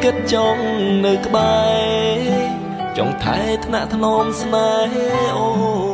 គិតចង់នៅក្បែរចង់ថែថ្នាក់ថ្នមស្នេហ៍អូ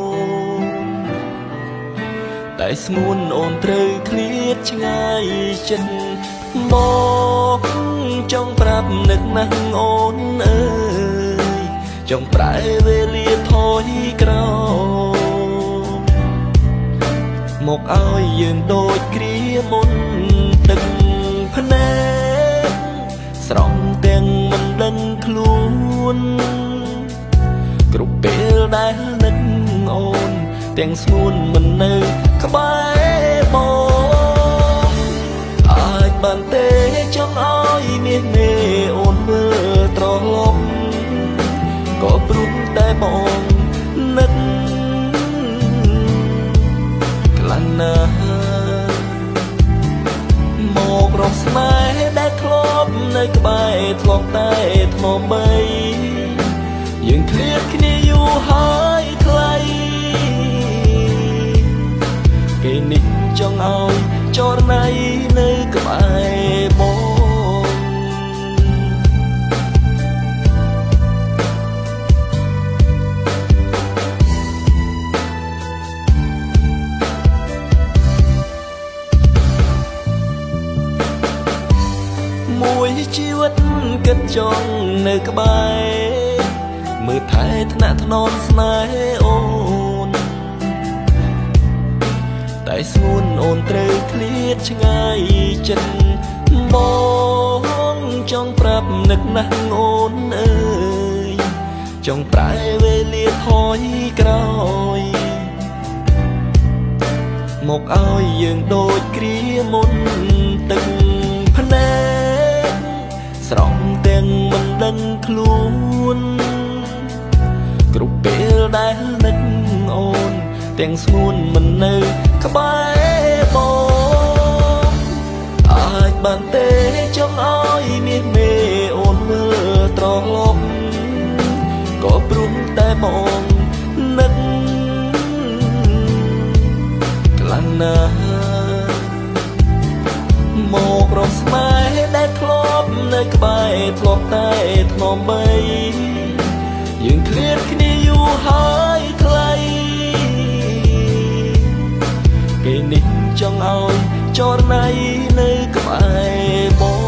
តែស្ងួនអូនត្រូវឃ្លាតឆ្ងាយចិត្តមកចង់ប្រាប់នឹកណាស់អូនអើយចង់ប្រែវេលាថយក្រោយមកឲ្យយើងដូចគ្រាមុនទឹកភ្នែកស្រង់ទាំងមិនដឹងខ្លួនគ្រប់ពេលដែលនឹកអូនទាំងស្ងួនមិននៅក្បែរបងអាចបានទេចង់ឲ្យមានមេអូនមើលត្រឡប់ក៏ព្រោះតែបងនឹកខ្លាំងណាស់មករកស្នេហ៍ដែលធ្លាប់នៅក្បែរធ្លាប់តែថ្មបីយើងឃ្លាតគ្នាយូរហើយថ្លៃគេនេះចង់ឲ្យចរណៃនៅក្បែរបងមួយជីវិតគិតចង់នៅក្បែរមើលថែថ្នាក់ថ្នមស្នេហ៍អូនតែស្ងួនអូនត្រូវឃ្លាតឆ្ងាយចិត្តបងចង់ប្រាប់នឹកណាស់អូនអើយចង់ប្រែវេលាថយក្រោយមកឲ្យយើងដូចគ្រាមុនទឹកភ្នែកស្រង់ទាំងមិនដឹងខ្លួនគ្រប់ពេលដែលនឹកអូនទាំងស្ងួនមិននៅក្បែរបងអាចបានទេចង់ឲ្យមានមេអូនមើលត្រឡប់ក៏ព្រោះតែបងនឹកខ្លាំងណាស់មករកស្នេហ៍ដែលធ្លាប់នៅក្បែរធ្លាប់តែថ្នមបីយើងឃ្លាតគ្នាយូរហើយថ្លៃគេនេះចង់ឲ្យចរណៃនៅក្បែរបង